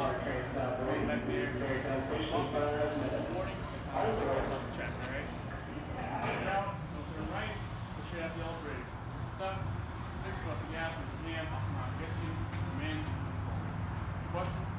Back there. Warning. Off the track, all right? Push it out, go to the right, push it out the elevator. Stuck, big fucking gas with your hand, I'll come out and get you. Come in, slow. Questions?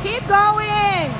Keep going.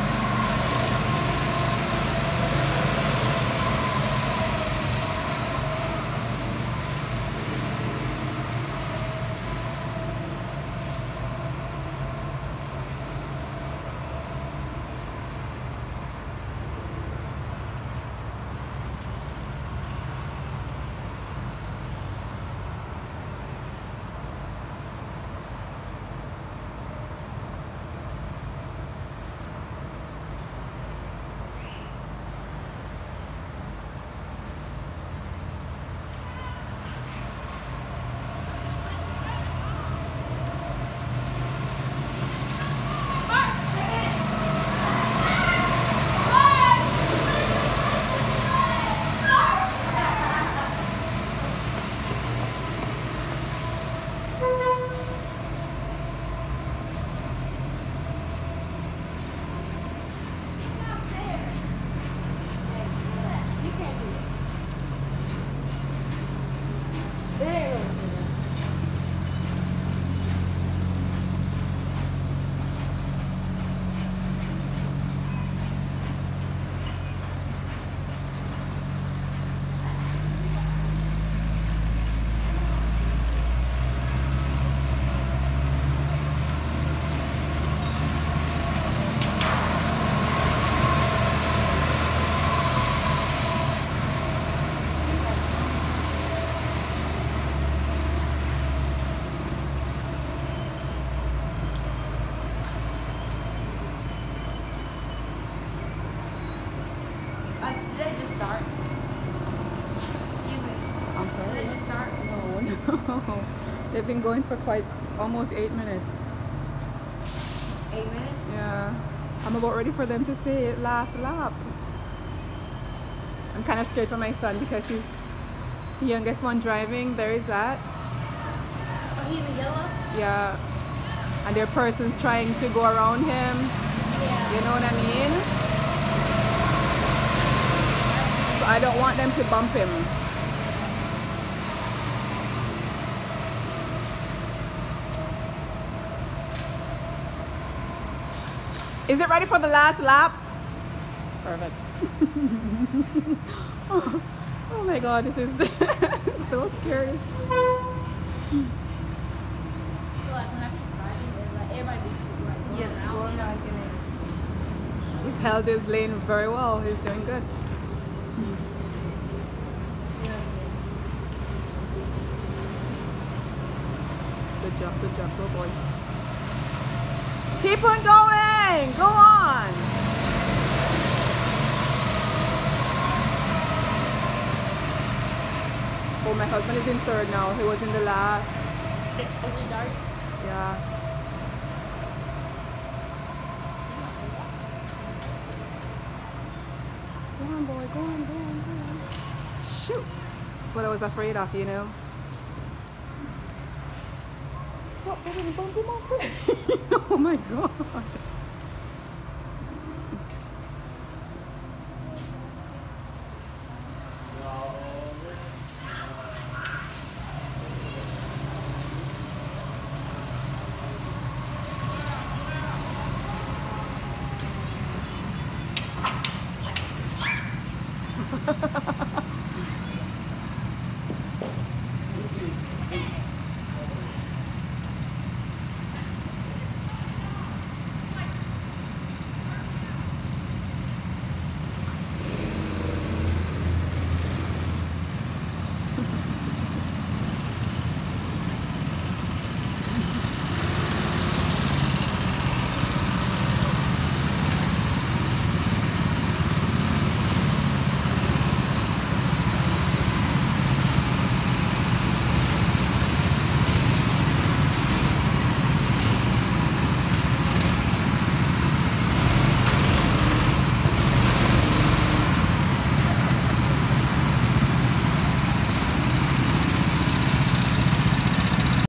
Did they just start? Excuse me. I'm Did sorry. they just start? No. They've been going for quite almost 8 minutes. 8 minutes? Yeah. I'm about ready for them to say last lap. I'm kind of scared for my son because he's the youngest one driving. There is that. Oh, he's in yellow? Yeah. And there are persons trying to go around him. Yeah. You know what I mean? So I don't want them to bump him. Is it ready for the last lap? Perfect. Oh my god, this is so scary. So like when I keep driving, it's like everybody be like going Yes, around going me. back in it. He's held his lane very well. He's doing good. Good job, good boy. Keep on going! Go on! Oh, my husband is in third now. He was in the last. Is it dark? Yeah. Go on, boy. Go on, go on, go on. Shoot! That's what I was afraid of, you know. Oh, I didn't bump him off. Oh my god.